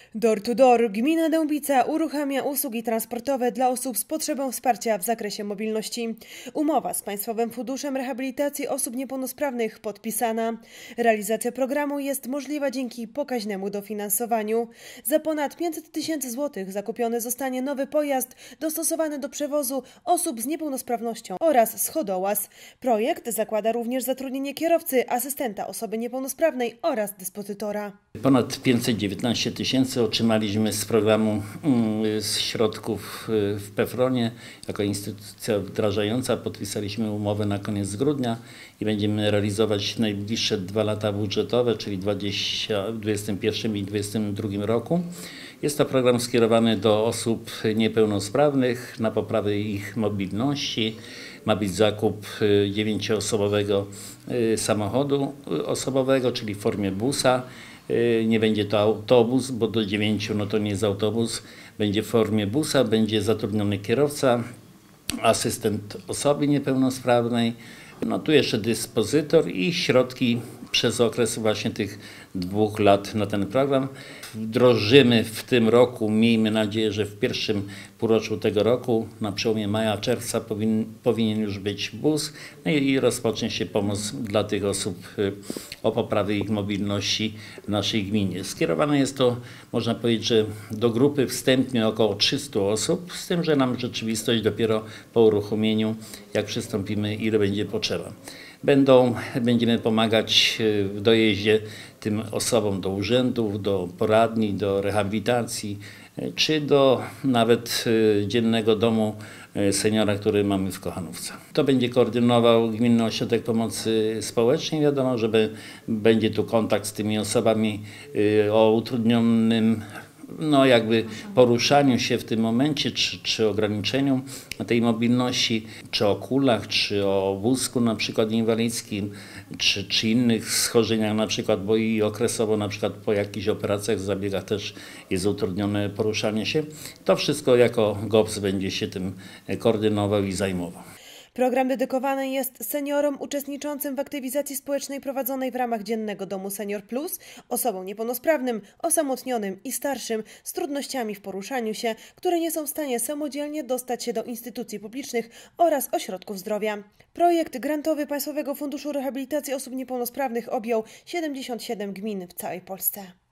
Door to Door gmina Dębica uruchamia usługi transportowe dla osób z potrzebą wsparcia w zakresie mobilności. Umowa z Państwowym Funduszem Rehabilitacji Osób Niepełnosprawnych podpisana. Realizacja programu jest możliwa dzięki pokaźnemu dofinansowaniu. Za ponad 500 000 złotych zakupiony zostanie nowy pojazd dostosowany do przewozu osób z niepełnosprawnością oraz schodołaz. Projekt zakłada również zatrudnienie kierowcy, asystenta osoby niepełnosprawnej oraz dyspozytora. Ponad 519 000 otrzymaliśmy z programu z środków w PFRON-ie. Jako instytucja wdrażająca podpisaliśmy umowę na koniec grudnia i będziemy realizować najbliższe 2 lata budżetowe, czyli w 2021 i 2022 roku. Jest to program skierowany do osób niepełnosprawnych na poprawę ich mobilności. Ma być zakup 9-osobowego samochodu osobowego, czyli w formie busa. Nie będzie to autobus, bo do 9 to nie jest autobus. Będzie w formie busa, będzie zatrudniony kierowca, asystent osoby niepełnosprawnej. Tu jeszcze dyspozytor i środki przez okres właśnie tych 2 lat na ten program. Wdrożymy w tym roku, miejmy nadzieję, że w pierwszym półroczu tego roku, na przełomie maja, czerwca powinien już być bus i rozpocznie się pomoc dla tych osób o poprawie ich mobilności w naszej gminie. Skierowane jest to, można powiedzieć, że do grupy wstępnie około 300 osób, z tym, że nam rzeczywistość dopiero po uruchomieniu, jak przystąpimy, ile będzie potrzeba. Będziemy pomagać w dojeździe tym osobom do urzędów, do poradni, do rehabilitacji, czy do nawet dziennego domu seniora, który mamy w Kochanówce. To będzie koordynował Gminny Ośrodek Pomocy Społecznej. Wiadomo, że będzie tu kontakt z tymi osobami o utrudnionym poruszaniu się w tym momencie, czy ograniczeniu tej mobilności, czy o kulach, czy o wózku na przykład inwalidzkim, czy innych schorzeniach na przykład, bo i okresowo na przykład po jakichś operacjach, zabiegach też jest utrudnione poruszanie się. To wszystko jako GOPS będzie się tym koordynował i zajmował. Program dedykowany jest seniorom uczestniczącym w aktywizacji społecznej prowadzonej w ramach Dziennego Domu Senior Plus, osobom niepełnosprawnym, osamotnionym i starszym z trudnościami w poruszaniu się, które nie są w stanie samodzielnie dostać się do instytucji publicznych oraz ośrodków zdrowia. Projekt grantowy Państwowego Funduszu Rehabilitacji Osób Niepełnosprawnych objął 77 gmin w całej Polsce.